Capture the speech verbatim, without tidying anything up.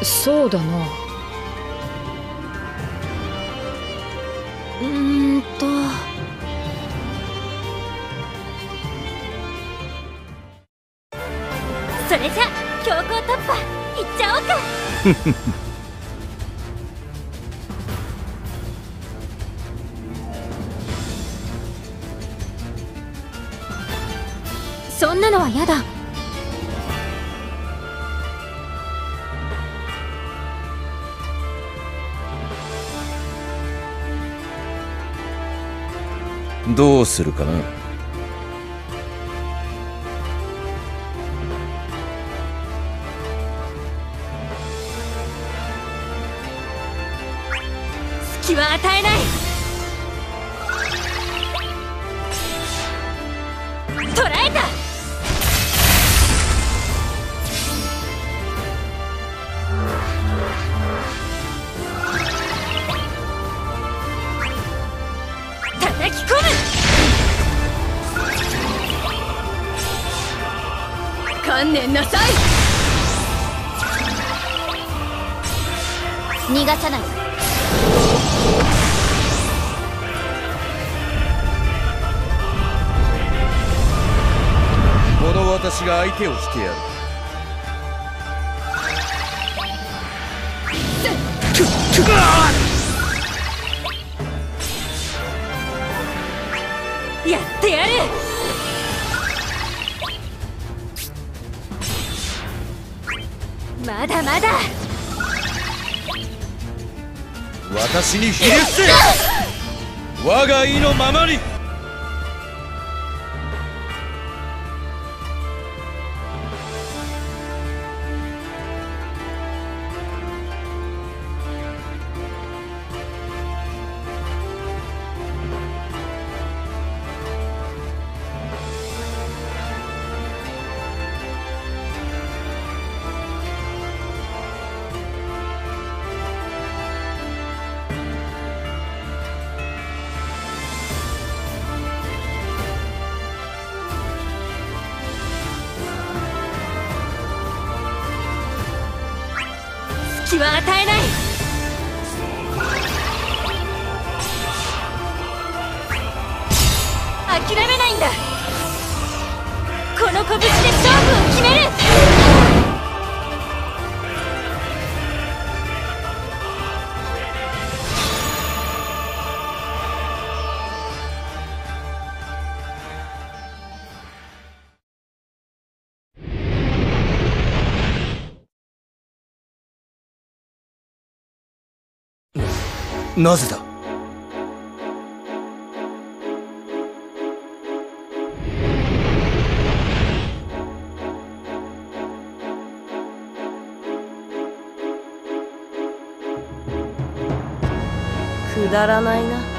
そうだな。うーんとそれじゃ強行突破いっちゃおうか。 そんなのはやだ。 どうするかな。 隙は与えない。捕らえた。叩き込む。観念なさい。 逃がさない。 この私が相手をしてやる。 やってやる。まだまだ。 私にひれ伏せ。我が意のままに。 隙は与えない。諦めないんだ。この拳で勝負を決める。 なぜだ。 くだらないな。